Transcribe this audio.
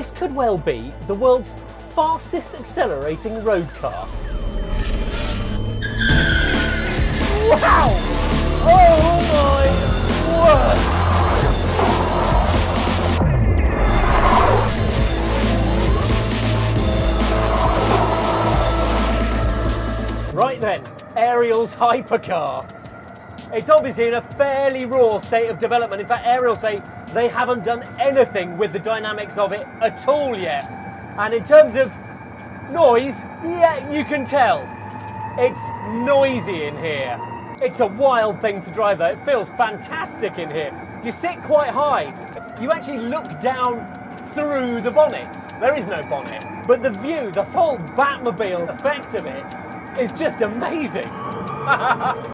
This could well be the world's fastest accelerating road car. Wow! Oh my word! Right then, Ariel's hypercar. It's obviously in a fairly raw state of development. In fact, Ariel say they haven't done anything with the dynamics of it at all yet. And in terms of noise, yeah, you can tell. It's noisy in here. It's a wild thing to drive though. It feels fantastic in here. You sit quite high. You actually look down through the bonnet. There is no bonnet. But the view, the full Batmobile effect of it is just amazing.